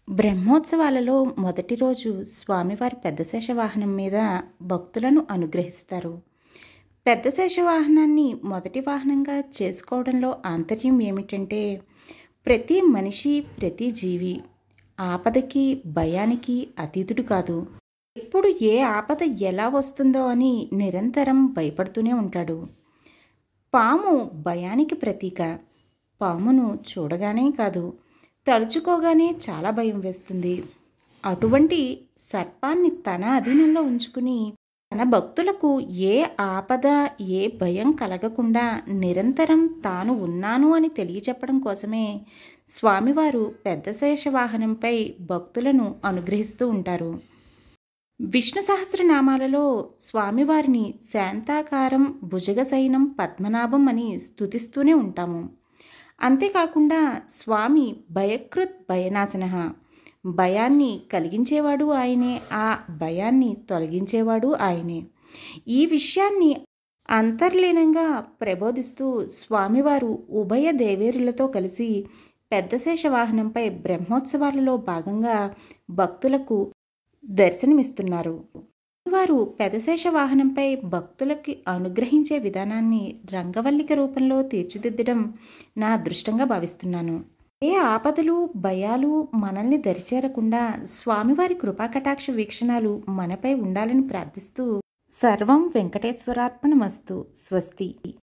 బ్రహ్మోత్సవాలలో మొదటి రోజు స్వామివారి పెద్ద శేషవాహనం మీద భక్తులను అనుగ్రహిస్తారు. పెద్ద శేషవాహనాన్ని మొదటి వాహనంగా చేసుకోవడంలో ఆంతర్యం ఏమిటంటే, ప్రతి మనిషి, ప్రతి జీవి ఆపదకి, భయానికి అతీతుడు కాదు. ఎప్పుడు ఏ ఆపద ఎలా వస్తుందో అని నిరంతరం భయపడుతూనే ఉంటాడు. పాము భయానికి ప్రతీక. పామును చూడగానే కాదు, తలుచుకోగానే చాలా భయం వేస్తుంది. అటువంటి సర్పాన్ని తన అధీనంలో ఉంచుకుని తన భక్తులకు ఏ ఆపద, ఏ భయం కలగకుండా నిరంతరం తాను ఉన్నాను అని తెలియచెప్పడం కోసమే స్వామివారు పెద్ద శేషవాహనంపై భక్తులను అనుగ్రహిస్తూ ఉంటారు. విష్ణు సహస్రనామాలలో స్వామివారిని శాంతాకారం, భుజగశయనం, పద్మనాభం అని స్తుతిస్తూనే ఉంటాము. అంతేకాకుండా స్వామి భయకృత్ భయనాశనః, భయాన్ని కలిగించేవాడు ఆయనే, ఆ భయాన్ని తొలగించేవాడు ఆయనే. ఈ విషయాన్ని అంతర్లీనంగా ప్రబోధిస్తూ స్వామివారు ఉభయ దేవేరులతో కలిసి పెద్ద శేషవాహనంపై బ్రహ్మోత్సవాలలో భాగంగా భక్తులకు దర్శనమిస్తున్నారు. వారు పెదశేష వాహనంపై భక్తులకి అనుగ్రహించే విధానాన్ని రంగవల్లిక రూపంలో తీర్చిదిద్దడం నా అదృష్టంగా భావిస్తున్నాను. ఏ ఆపదలు, భయాలు మనల్ని దరిచేరకుండా స్వామివారి కృపాకటాక్ష వీక్షణాలు మనపై ఉండాలని ప్రార్థిస్తూ సర్వం వెంకటేశ్వరార్పణమస్తు. స్వస్తి.